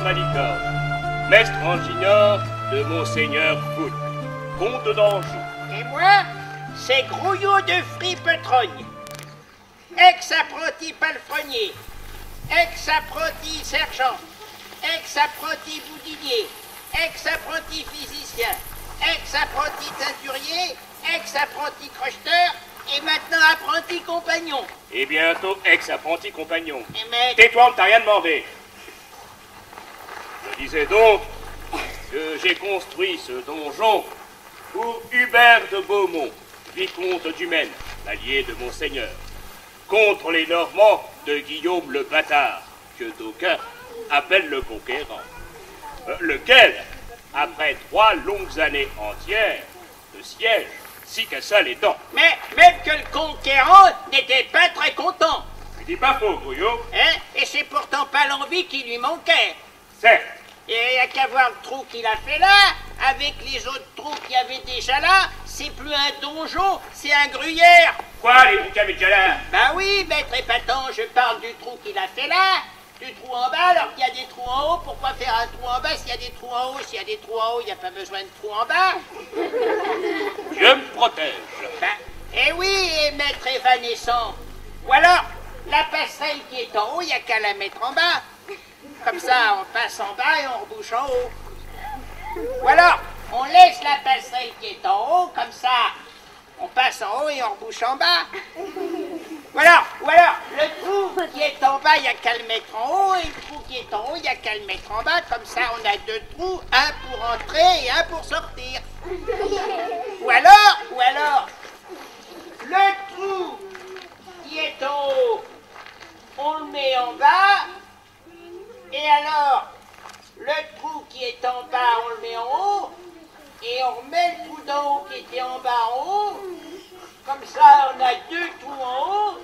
Malicorne, mestre Anginior de Monseigneur Foulque, comte d'Anjou. Et moi, c'est Grouillot de Fripetrogne, ex-apprenti palefrenier, ex-apprenti sergent, ex-apprenti boudinier, ex-apprenti physicien, ex-apprenti teinturier, ex-apprenti crocheteur et maintenant apprenti compagnon. Et bientôt ex-apprenti compagnon. Mais... Tais-toi, on ne t'a rien demandé. Je disais donc que j'ai construit ce donjon pour Hubert de Beaumont, vicomte du Maine, allié de Monseigneur, contre les Normands de Guillaume le Bâtard, que d'aucuns appellent le Conquérant, lequel, après 3 longues années entières de siège, s'y cassa les dents. Mais même que le Conquérant n'était pas très content. Tu dis pas faux, Grouillot. Hein? Et c'est pourtant pas l'envie qui lui manquait. Certes. Et il n'y a qu'à voir le trou qu'il a fait là, avec les autres trous qu'il y avait déjà là, c'est plus un donjon, c'est un gruyère. Quoi, les trous qu'il y avait déjà là? Ben oui, maître épatant, je parle du trou qu'il a fait là, du trou en bas, alors qu'il y a des trous en haut, pourquoi faire un trou en bas s'il y a des trous en haut? S'il y a des trous en haut, il n'y a pas besoin de trous en bas. Je me protège. Ben, eh oui, maître évanescent. Ou alors, la passerelle qui est en haut, il n'y a qu'à la mettre en bas. Comme ça, on passe en bas et on rebouche en haut. Ou alors, on laisse la passerelle qui est en haut, comme ça, on passe en haut et on rebouche en bas. Ou alors, le trou qui est en bas, il n'y a qu'à le mettre en haut, et le trou qui est en haut, il n'y a qu'à le mettre en bas. Comme ça, on a 2 trous, un pour entrer et un pour sortir. Ou alors, le trou qui est en haut, on le met en bas. Et alors, le trou qui est en bas, on le met en haut, et on remet le trou d'en haut qui était en bas en haut. Comme ça, on a 2 trous en haut.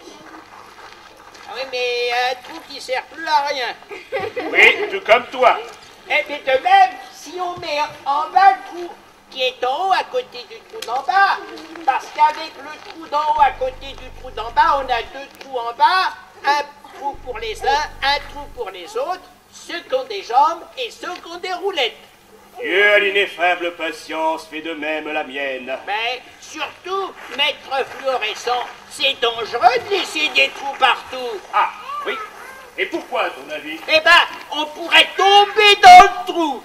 Ah oui, mais un trou qui sert plus à rien. Oui, tout comme toi. Et puis de même, si on met en bas le trou qui est en haut à côté du trou d'en bas, parce qu'avec le trou d'en haut à côté du trou d'en bas, on a 2 trous en bas, un trou pour les uns, un trou pour les autres, ceux qui ont des jambes et ceux qui ont des roulettes. Dieu à l'ineffable patience fait de même la mienne. Mais surtout, maître fluorescent, c'est dangereux de laisser des trous partout. Ah, oui. Et pourquoi, à ton avis? Eh ben, on pourrait tomber dans le trou.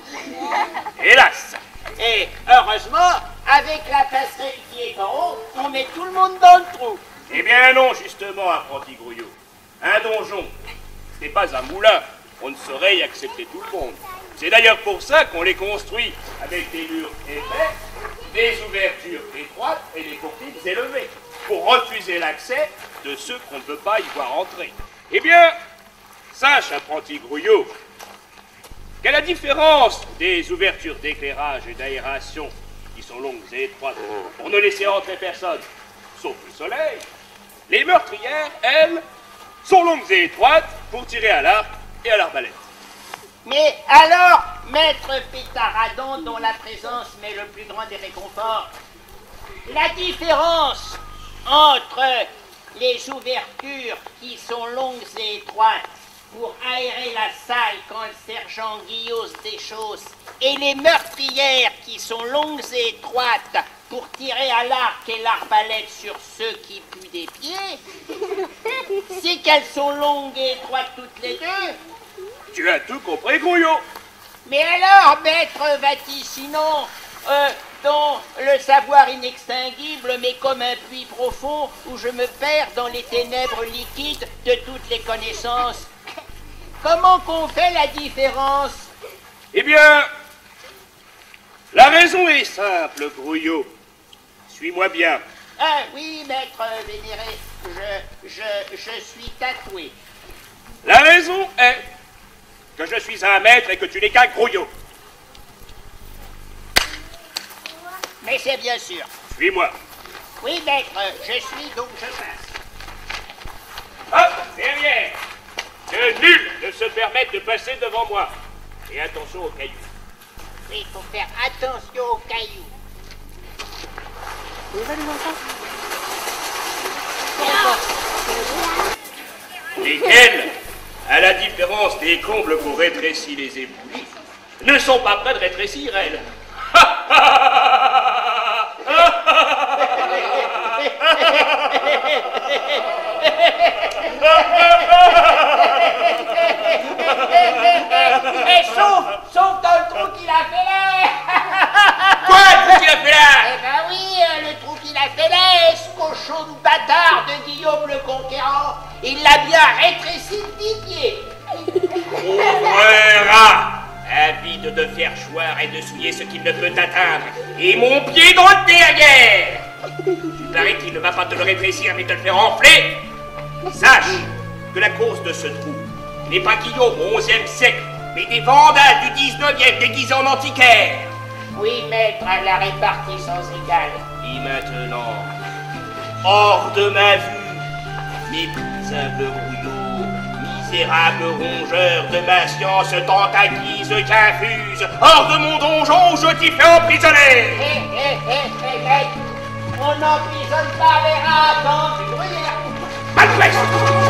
Hélas. Et heureusement, avec la passerelle qui est en haut, on met tout le monde dans le trou. Eh bien non, justement, apprenti Grouillot. Un donjon, ce n'est pas un moulin. On ne saurait y accepter tout le monde. C'est d'ailleurs pour ça qu'on les construit avec des murs épais, des ouvertures étroites et des portiques élevées, pour refuser l'accès de ceux qu'on ne peut pas y voir entrer. Eh bien, sache, apprenti Grouillot, qu'à la différence des ouvertures d'éclairage et d'aération qui sont longues et étroites pour ne laisser entrer personne, sauf le soleil, les meurtrières, elles, sont longues et étroites pour tirer à l'arc et à l'arbalète. Mais alors, maître Pétaradon, dont la présence met le plus grand des réconforts, la différence entre les ouvertures qui sont longues et étroites pour aérer la salle quand le sergent Guillaume déchausse et les meurtrières qui sont longues et étroites pour tirer à l'arc et l'arbalète sur ceux qui puent des pieds, c'est qu'elles sont longues et étroites toutes les deux. Tu as tout compris, Grouillot. Mais alors, maître vaticinant, dont le savoir inextinguible mais comme un puits profond où je me perds dans les ténèbres liquides de toutes les connaissances, comment qu'on fait la différence? Eh bien, la raison est simple, Grouillot. Suis-moi bien. Ah oui, maître vénéré, je suis tatoué. La raison est que je suis un maître et que tu n'es qu'un Grouillot. Mais c'est bien sûr. Suis-moi. Oui, maître, je suis donc je passe. Hop, derrière. Que nul ne se permette de passer devant moi. Et attention aux cailloux. Oui, il faut faire attention aux cailloux. Lesquels À la différence des combles qu'on rétrécit les éboulis, ne sont pas prêts de rétrécir elles. Et sauf dans le trou qu'il a fait là. Quoi, le trou qu'il a fait là? Eh ben oui, le trou qu'il a fait là, ce cochon de bâtard de Guillaume le Conquérant, il l'a bien rétréci de 10 pieds. Pauvre rat, avide de faire choir et de souiller ce qu'il ne peut atteindre, et mon pied dans le derrière. Il paraît qu'il ne va pas te le rétrécir, mais te le faire enfler. Sache que la cause de ce trou n'est pas Guillaume au XIe siècle, mais des Vandales du XIXe déguisés en antiquaires. Oui, maître, à la répartie sans égale. Et maintenant, hors de ma vue, méprisable rouillot, misérable rongeur de ma science tant acquise qu'infuse, hors de mon donjon où je t'y fais emprisonner. Maître, on n'emprisonne pas les rats dans du gruyère. Malgré